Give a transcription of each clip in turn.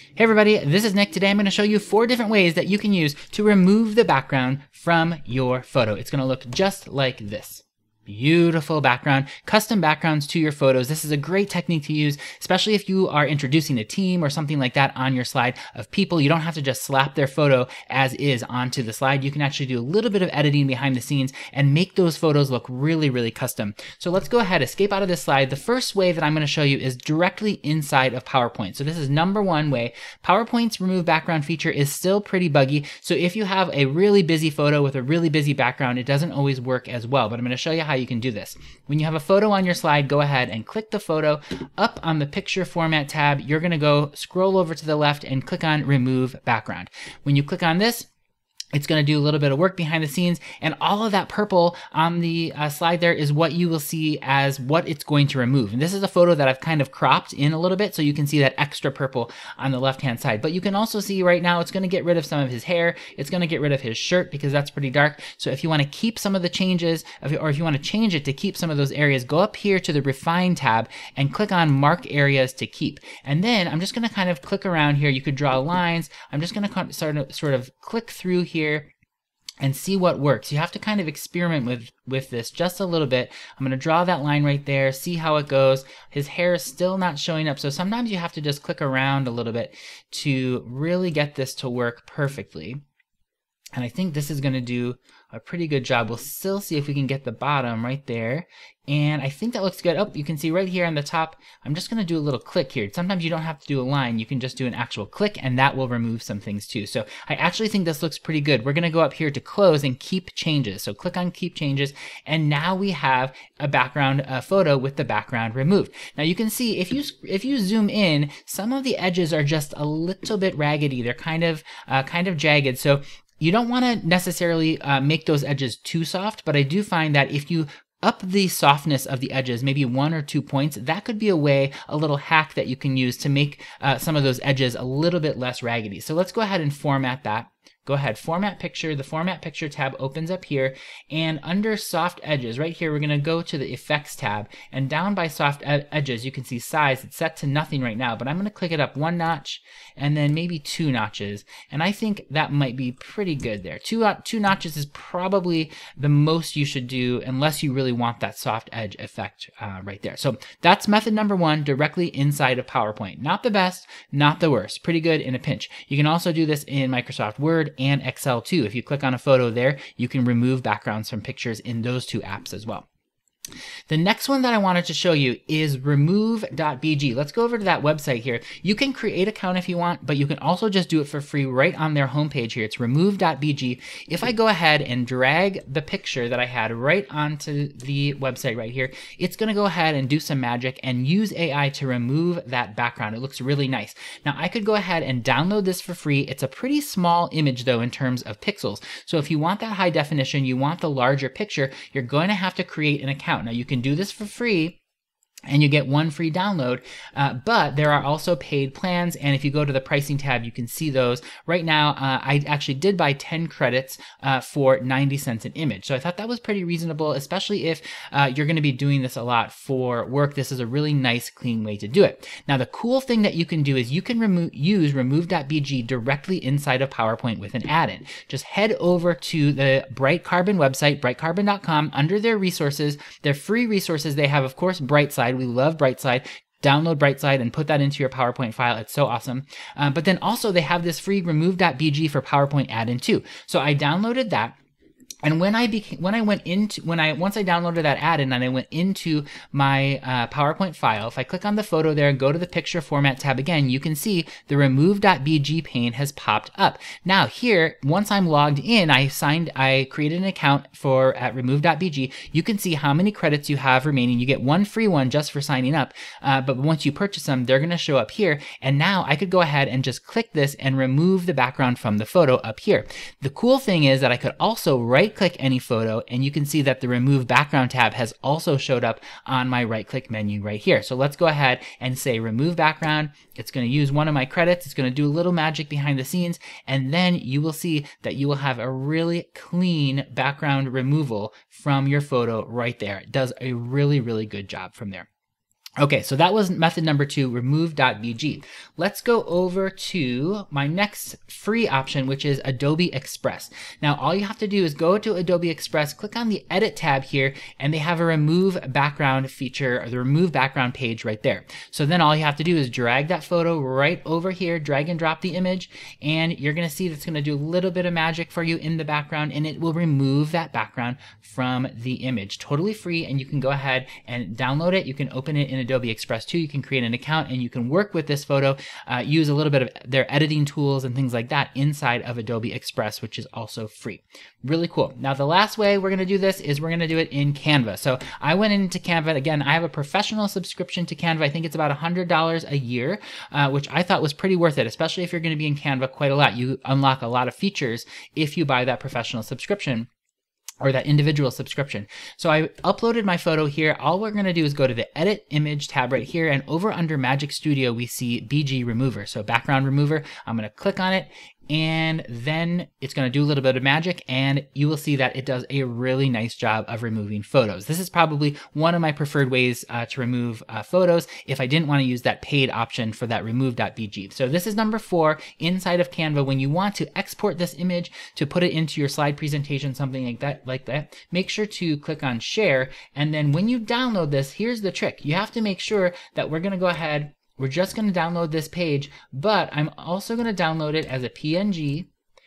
Hey everybody, this is Nick. Today I'm going to show you 4 different ways that you can use to remove the background from your photo. It's going to look just like this. Beautiful background, custom backgrounds to your photos. This is a great technique to use, especially if you are introducing a team or something like that on your slide of people. You don't have to just slap their photo as is onto the slide. You can actually do a little bit of editing behind the scenes and make those photos look really, really custom. So let's go ahead, escape out of this slide. The first way that I'm going to show you is directly inside of PowerPoint. So this is number 1 way. PowerPoint's remove background feature is still pretty buggy. So if you have a really busy photo with a really busy background, it doesn't always work as well. But I'm going to show you how you can do this. When you have a photo on your slide, go ahead and click the photo. Up on the picture format tab, you're going to go scroll over to the left and click on remove background. When you click on this, it's going to do a little bit of work behind the scenes, and all of that purple on the slide there is what you will see as what it's going to remove. And this is a photo that I've kind of cropped in a little bit, so you can see that extra purple on the left-hand side. But you can also see right now it's going to get rid of some of his hair. It's going to get rid of his shirt because that's pretty dark. So if you want to keep some of the changes, or if you want to change it to keep some of those areas, go up here to the Refine tab and click on Mark Areas to Keep. And then I'm just going to kind of click around here. You could draw lines. I'm just going to sort of click through here and see what works. You have to kind of experiment with this just a little bit. I'm going to draw that line right there, see how it goes. His hair is still not showing up, so sometimes you have to just click around a little bit to really get this to work perfectly. And I think this is going to do a pretty good job. We'll still see if we can get the bottom right there. And I think that looks good. Oh, you can see right here on the top, I'm just going to do a little click here. Sometimes you don't have to do a line. You can just do an actual click, and that will remove some things too. So I actually think this looks pretty good. We're going to go up here to close and keep changes. So click on keep changes, and now we have a background photo with the background removed. Now you can see if you zoom in, some of the edges are just a little bit raggedy. They're kind of jagged. So you don't want to necessarily make those edges too soft, but I do find that if you up the softness of the edges, maybe 1 or 2 points, that could be a way, a little hack that you can use to make some of those edges a little bit less raggedy. So let's go ahead and format that. Go ahead, Format Picture. The Format Picture tab opens up here, and under Soft Edges, right here, we're going to go to the Effects tab, and down by Soft Edges, you can see Size. It's set to nothing right now, but I'm going to click it up 1 notch, and then maybe 2 notches, and I think that might be pretty good there. Two notches is probably the most you should do, unless you really want that soft edge effect right there. So that's method number 1, directly inside of PowerPoint. Not the best, not the worst. Pretty good in a pinch. You can also do this in Microsoft Word and Excel too. If you click on a photo there, you can remove backgrounds from pictures in those 2 apps as well. The next one that I wanted to show you is Remove.bg. Let's go over to that website here. You can create an account if you want, but you can also just do it for free right on their homepage here. It's Remove.bg. If I go ahead and drag the picture that I had right onto the website right here, it's going to go ahead and do some magic and use AI to remove that background. It looks really nice. Now I could go ahead and download this for free. It's a pretty small image though in terms of pixels. So if you want that high definition, you want the larger picture, you're going to have to create an account. Now you can do this for free, and you get 1 free download, but there are also paid plans, and if you go to the pricing tab, you can see those. Right now, I actually did buy 10 credits for 90 cents an image, so I thought that was pretty reasonable, especially if you're going to be doing this a lot for work. This is a really nice, clean way to do it. Now, the cool thing that you can do is you can use Remove.bg directly inside of PowerPoint with an add-in. Just head over to the Bright Carbon website, brightcarbon.com, under their resources, their free resources. They have, of course, Brightside. We love Brightside. Download Brightside and put that into your PowerPoint file. It's so awesome. But then also they have this free Remove.bg for PowerPoint add-in too. So I downloaded that. And once I downloaded that add-in and I went into my PowerPoint file, if I click on the photo there and go to the picture format tab again, you can see the Remove.bg pane has popped up. Now here, once I'm logged in, I created an account at Remove.bg. You can see how many credits you have remaining. You get 1 free one just for signing up. But once you purchase them, they're going to show up here. And now I could go ahead and just click this and remove the background from the photo up here. The cool thing is that I could also right-click any photo, and you can see that the Remove Background tab has also showed up on my right-click menu right here. So let's go ahead and say Remove Background. It's going to use 1 of my credits. It's going to do a little magic behind the scenes, and then you will see that you will have a really clean background removal from your photo right there. It does a really, really good job from there. Okay, so that was method number 2, Remove.bg. Let's go over to my next free option, which is Adobe Express. Now, all you have to do is go to Adobe Express, click on the Edit tab here, and they have a Remove Background feature, or the Remove Background page right there. So then all you have to do is drag that photo right over here, drag and drop the image, and you're gonna see that's gonna do a little bit of magic for you in the background, and it will remove that background from the image. Totally free, and you can go ahead and download it. You can open it in Adobe Express too. You can create an account and you can work with this photo, use a little bit of their editing tools and things like that inside of Adobe Express, which is also free. Really cool. Now, the last way we're going to do this is we're going to do it in Canva. So I went into Canva. Again, I have a professional subscription to Canva. I think it's about $100 a year, which I thought was pretty worth it, especially if you're going to be in Canva quite a lot. You unlock a lot of features if you buy that professional subscription, or that individual subscription. So I uploaded my photo here. All we're gonna do is go to the Edit Image tab right here, and over under Magic Studio, we see BG Remover. So background remover, I'm gonna click on it, and then it's gonna do a little bit of magic, and you will see that it does a really nice job of removing photos. This is probably one of my preferred ways to remove photos if I didn't wanna use that paid option for that Remove.bg. So this is number 4 inside of Canva. When you want to export this image to put it into your slide presentation, something like that, make sure to click on Share, and then when you download this, here's the trick. You have to make sure that we're gonna go ahead, we're just going to download this page, but I'm also going to download it as a PNG,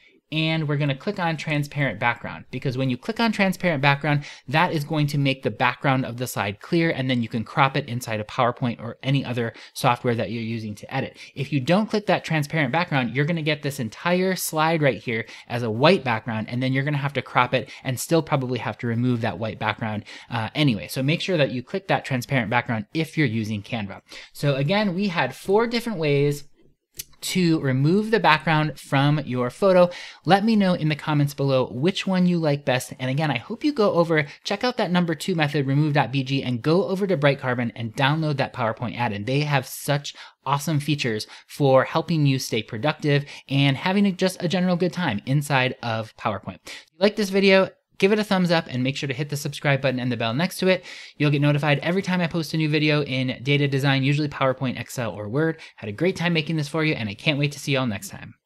and we're going to click on transparent background, because when you click on transparent background, that is going to make the background of the slide clear, and then you can crop it inside of PowerPoint or any other software that you're using to edit. If you don't click that transparent background, you're going to get this entire slide right here as a white background, and then you're going to have to crop it and still probably have to remove that white background anyway. So make sure that you click that transparent background if you're using Canva. So again, we had 4 different ways to remove the background from your photo. Let me know in the comments below which one you like best. And again, I hope you go over, check out that number 2 method, Remove.bg, and go over to Bright Carbon and download that PowerPoint add-in. They have such awesome features for helping you stay productive and having just a general good time inside of PowerPoint. If you like this video, give it a thumbs up and make sure to hit the subscribe button and the bell next to it. You'll get notified every time I post a new video in data design, usually PowerPoint, Excel, or Word. Had a great time making this for you, and I can't wait to see you all next time.